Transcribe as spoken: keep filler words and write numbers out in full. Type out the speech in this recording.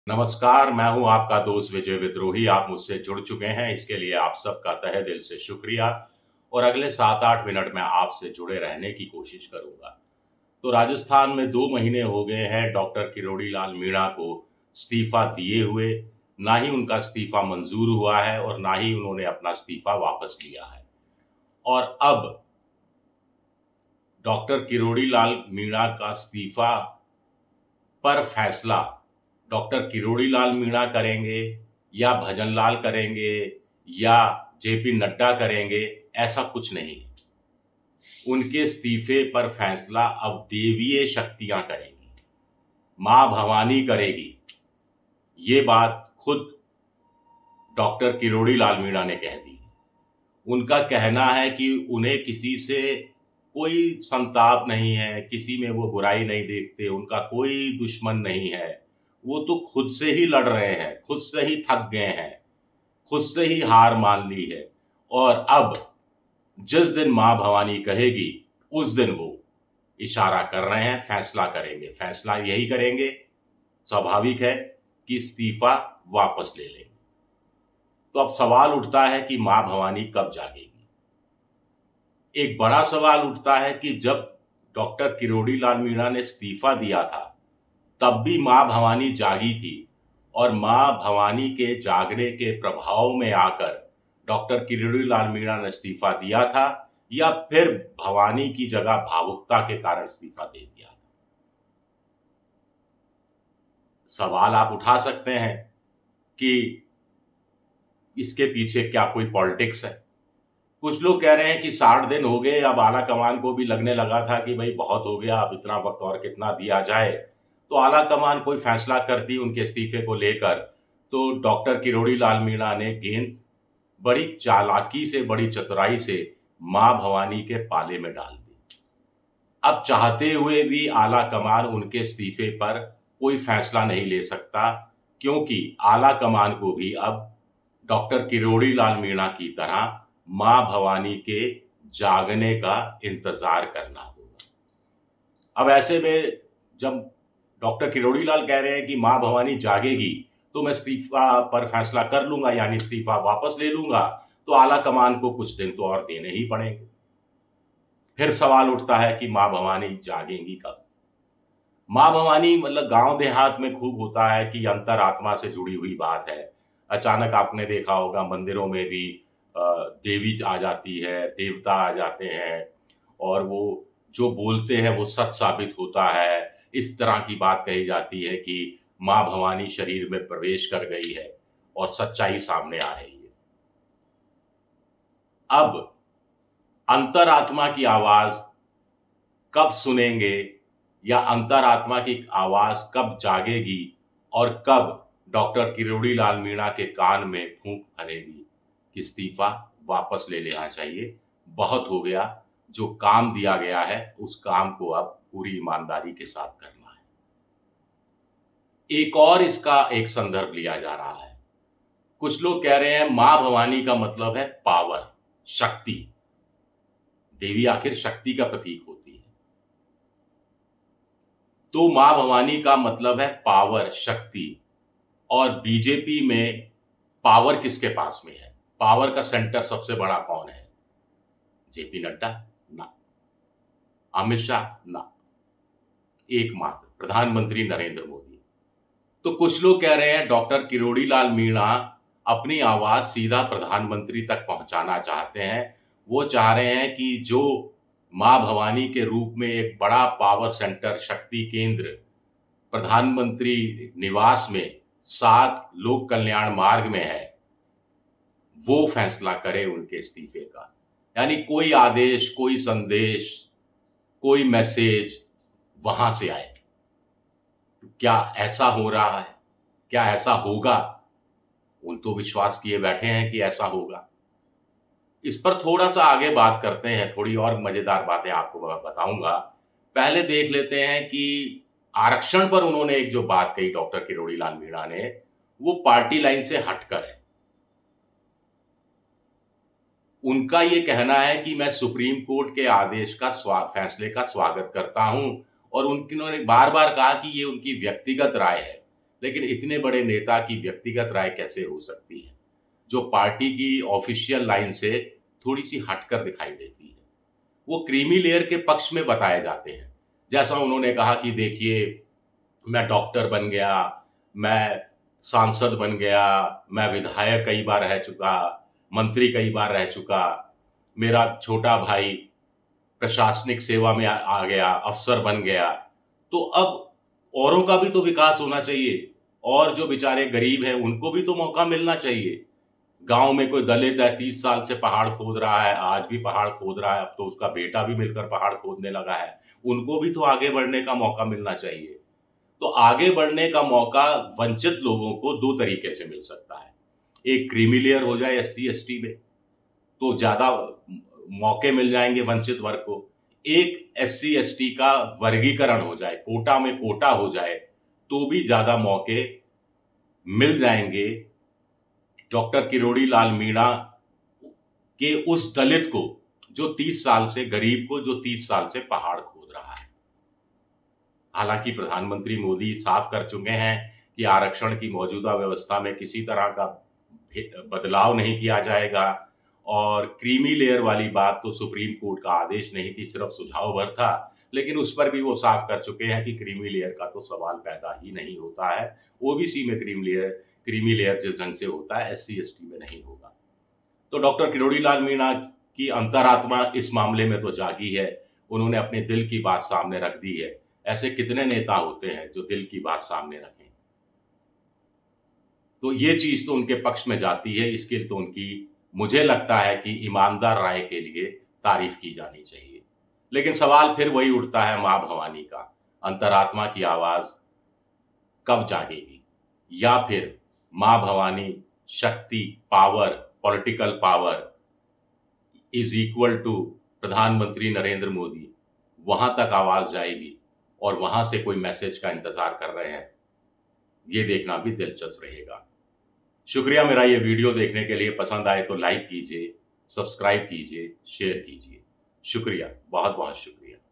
नमस्कार, मैं हूँ आपका दोस्त विजय विद्रोही। आप मुझसे जुड़ चुके हैं, इसके लिए आप सबका तहे दिल से शुक्रिया और अगले सात आठ मिनट में आपसे जुड़े रहने की कोशिश करूँगा। तो राजस्थान में दो महीने हो गए हैं डॉक्टर किरोड़ी लाल मीणा को इस्तीफ़ा दिए हुए, ना ही उनका इस्तीफ़ा मंज़ूर हुआ है और ना ही उन्होंने अपना इस्तीफ़ा वापस लिया है। और अब डॉक्टर किरोड़ी लाल मीणा का इस्तीफ़ा पर फैसला डॉक्टर किरोड़ी लाल मीणा करेंगे या भजन लाल करेंगे या जेपी नड्डा करेंगे, ऐसा कुछ नहीं है। उनके इस्तीफे पर फैसला अब देवीय शक्तियां करेंगी, मां भवानी करेगी। ये बात खुद डॉक्टर किरोड़ी लाल मीणा ने कह दी। उनका कहना है कि उन्हें किसी से कोई संताप नहीं है, किसी में वो बुराई नहीं देखते, उनका कोई दुश्मन नहीं है। वो तो खुद से ही लड़ रहे हैं, खुद से ही थक गए हैं, खुद से ही हार मान ली है और अब जिस दिन मां भवानी कहेगी, उस दिन वो इशारा कर रहे हैं, फैसला करेंगे। फैसला यही करेंगे, स्वाभाविक है कि इस्तीफा वापस ले लेंगे। तो अब सवाल उठता है कि मां भवानी कब जागेगी? एक बड़ा सवाल उठता है कि जब डॉक्टर किरोड़ी लाल मीणा ने इस्तीफा दिया था, तब भी मां भवानी जागी थी और मां भवानी के जागने के प्रभाव में आकर डॉक्टर किरोड़ी लाल मीणा ने इस्तीफा दिया था या फिर भवानी की जगह भावुकता के कारण इस्तीफा दे दिया था। सवाल आप उठा सकते हैं कि इसके पीछे क्या कोई पॉलिटिक्स है? कुछ लोग कह रहे हैं कि साठ दिन हो गए, अब आला कमान को भी लगने लगा था कि भाई बहुत हो गया, अब इतना वक्त और कितना दिया जाए। तो आला कमान कोई फैसला करती उनके इस्तीफे को लेकर, तो डॉक्टर किरोड़ी लाल मीणा ने गेंद बड़ी चालाकी से, बड़ी चतुराई से मां भवानी के पाले में डाल दी। अब चाहते हुए भी आला कमान उनके इस्तीफे पर कोई फैसला नहीं ले सकता, क्योंकि आला कमान को भी अब डॉक्टर किरोड़ी लाल मीणा की तरह मां भवानी के जागने का इंतजार करना होगा। अब ऐसे में जब डॉक्टर किरोड़ी लाल कह रहे हैं कि मां भवानी जागेगी तो मैं इस्तीफा पर फैसला कर लूंगा, यानी इस्तीफा वापस ले लूंगा, तो आला कमान को कुछ दिन तो और देने ही पड़ेंगे। फिर सवाल उठता है कि मां भवानी जागेंगी कब? मां भवानी मतलब गांव देहात में खूब होता है कि अंतरात्मा से जुड़ी हुई बात है। अचानक आपने देखा होगा मंदिरों में भी अ, देवी आ जाती है, देवता आ जाते हैं और वो जो बोलते हैं वो सच साबित होता है। इस तरह की बात कही जाती है कि मां भवानी शरीर में प्रवेश कर गई है और सच्चाई सामने आ रही है। अब अंतरात्मा की आवाज कब सुनेंगे या अंतरात्मा की आवाज कब जागेगी और कब डॉक्टर किरोड़ी लाल मीणा के कान में फूंक भरेगी कि इस्तीफा वापस ले लेना चाहिए, बहुत हो गया, जो काम दिया गया है उस काम को अब पूरी ईमानदारी के साथ करना है। एक और इसका एक संदर्भ लिया जा रहा है। कुछ लोग कह रहे हैं मां भवानी का मतलब है पावर, शक्ति। देवी आखिर शक्ति का प्रतीक होती है। तो मां भवानी का मतलब है पावर, शक्ति। और बीजेपी में पावर किसके पास में है? पावर का सेंटर सबसे बड़ा कौन है? जेपी नड्डा? ना। अमित शाह? ना। एकमात्र प्रधानमंत्री नरेंद्र मोदी। तो कुछ लोग कह रहे हैं डॉक्टर किरोड़ी लाल मीणा अपनी आवाज सीधा प्रधानमंत्री तक पहुंचाना चाहते हैं। वो चाह रहे हैं कि जो मां भवानी के रूप में एक बड़ा पावर सेंटर, शक्ति केंद्र प्रधानमंत्री निवास में सात लोक कल्याण मार्ग में है, वो फैसला करे उनके इस्तीफे का। यानी कोई आदेश, कोई संदेश, कोई मैसेज वहां से आए। क्या ऐसा हो रहा है? क्या ऐसा होगा? उन तो विश्वास किए बैठे हैं कि ऐसा होगा। इस पर थोड़ा-सा आगे बात करते हैं, थोड़ी और मजेदार बातें आपको मैं बताऊँगा। पहले देख लेते हैं कि आरक्षण पर उन्होंने एक जो बात कही डॉक्टर किरोड़ी लाल मीणा ने, वो पार्टी लाइन से हटकर है। उनका ये कहना है कि मैं सुप्रीम कोर्ट के आदेश का स्वा फैसले का स्वागत करता हूं और उन्होंने बार-बार कहा कि ये उनकी व्यक्तिगत राय है। लेकिन इतने बड़े नेता की व्यक्तिगत राय कैसे हो सकती है, जो पार्टी की ऑफिशियल लाइन से थोड़ी सी हटकर दिखाई देती है। वो क्रीमी लेयर के पक्ष में बताए जाते हैं। जैसा उन्होंने कहा कि देखिए, मैं डॉक्टर बन गया, मैं सांसद बन गया, मैं विधायक कई बार रह चुका, मंत्री कई बार रह चुका, मेरा छोटा भाई प्रशासनिक सेवा में आ, आ गया, अफसर बन गया। तो अब औरों का भी तो विकास होना चाहिए, और जो बेचारे गरीब हैं उनको भी तो मौका मिलना चाहिए। गांव में कोई दलित है, तीस साल से पहाड़ खोद रहा है, आज भी पहाड़ खोद रहा है, अब तो उसका बेटा भी मिलकर पहाड़ खोदने लगा है, उनको भी तो आगे बढ़ने का मौका मिलना चाहिए। तो आगे बढ़ने का मौका वंचित लोगों को दो तरीके से मिल सकता है। एक क्रीमी लेयर हो जाए एस सी एस टी में, तो ज्यादा मौके मिल जाएंगे वंचित वर्ग को। एक एस सी एस टी का वर्गीकरण हो जाए, कोटा में कोटा हो जाए, तो भी ज्यादा मौके मिल जाएंगे डॉक्टर किरोड़ी लाल मीणा के उस दलित को जो तीस साल से, गरीब को जो तीस साल से पहाड़ खोद रहा है। हालांकि प्रधानमंत्री मोदी साफ कर चुके हैं कि आरक्षण की मौजूदा व्यवस्था में किसी तरह का बदलाव नहीं किया जाएगा, और क्रीमी लेयर वाली बात तो सुप्रीम कोर्ट का आदेश नहीं थी, सिर्फ सुझाव भर था, लेकिन उस पर भी वो साफ कर चुके हैं कि क्रीमी लेयर का तो सवाल पैदा ही नहीं होता है। ओबीसी में क्रीम लेयर क्रीमी लेयर जिस ढंग से होता है, एस सी एस टी में नहीं होगा। तो डॉक्टर किरोड़ी लाल मीणा की अंतरात्मा इस मामले में तो जागी है, उन्होंने अपने दिल की बात सामने रख दी है। ऐसे कितने नेता होते हैं जो दिल की बात सामने रखें? तो ये चीज तो उनके पक्ष में जाती है, इसके लिए तो उनकी, मुझे लगता है कि ईमानदार राय के लिए तारीफ की जानी चाहिए। लेकिन सवाल फिर वही उठता है मां भवानी का, अंतरात्मा की आवाज कब जागेगी? या फिर मां भवानी, शक्ति, power, political power is equal to प्रधानमंत्री नरेंद्र मोदी, वहां तक आवाज जाएगी और वहां से कोई मैसेज का इंतजार कर रहे हैं? ये देखना भी दिलचस्प रहेगा। शुक्रिया मेरा ये वीडियो देखने के लिए। पसंद आए तो लाइक कीजिए, सब्सक्राइब कीजिए, शेयर कीजिए। शुक्रिया, बहुत बहुत शुक्रिया।